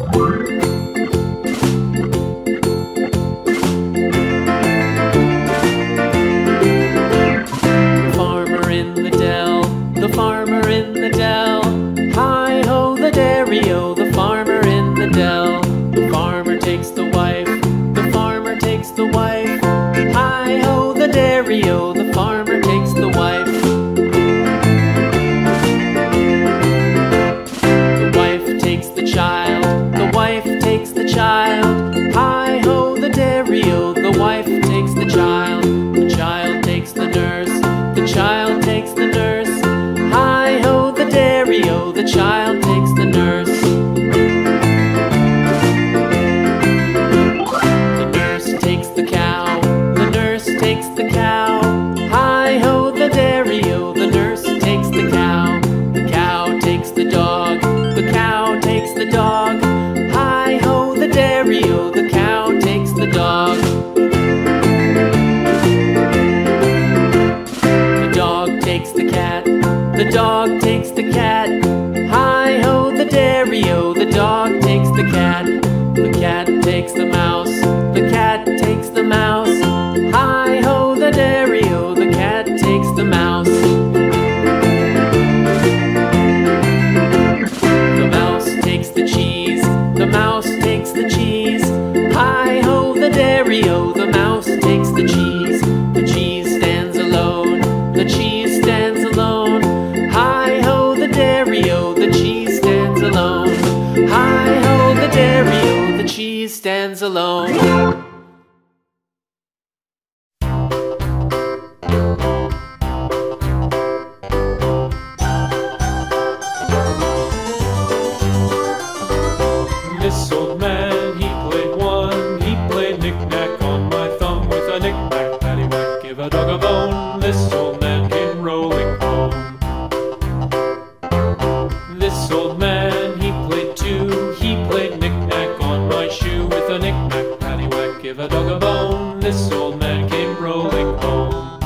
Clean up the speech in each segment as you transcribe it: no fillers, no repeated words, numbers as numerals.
Farmer in the dell, the farmer in the dell. Hi-ho the dairy-o, the farmer in the dell. The farmer takes the wife, the farmer takes the wife. Hi-ho the dairy-o, the farmer takes the wife. The wife takes the child, the wife takes the child. Hi-ho the dairy-o, the wife takes the child. The child takes the nurse, the child takes the nurse. Hi-ho the dairy-o, the child takes the nurse. The nurse takes the cow, the nurse takes the cow. Hi-ho the dairy-o, the nurse takes the cow. The cow takes the dog, the cow takes the dog. Hi-ho the dairy-o, the cow takes the dog. The dog takes the cat, the dog takes the cat. Hi-ho the dairy-o, the dog takes the cat. The cat takes the mouse, the cat takes the mouse. Hi-ho the dairy-o, the cat takes the mouse. The mouse takes the cheese, the mouse takes the cheese. Hi-ho the dairy-o, the mouse takes the cheese. The cheese stands alone, the cheese stands alone. Hi-ho the dairy-o, the cheese stands alone. Hi-ho the dairy-o, the cheese stands alone. This old man, he played one. He played knick-knack on my thumb with a knick-knack, paddywhack, give a dog a bone. This old man came rolling home. This old man, he played two. He played knick-knack on my shoe with a knick-knack, paddywhack, give a dog a bone. This old man came rolling home.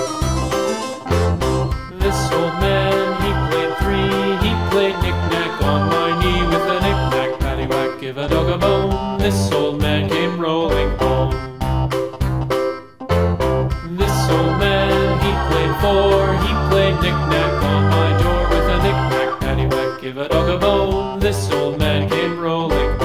This old man, he played three. He played knick-knack on my knee with a knick-knack, paddywhack, give a dog a bone. This old man came rolling home. This old man, he played four. He played knick-knack on my door with a knick-knack, paddywhack, give a dog a bone. This old man came rolling home.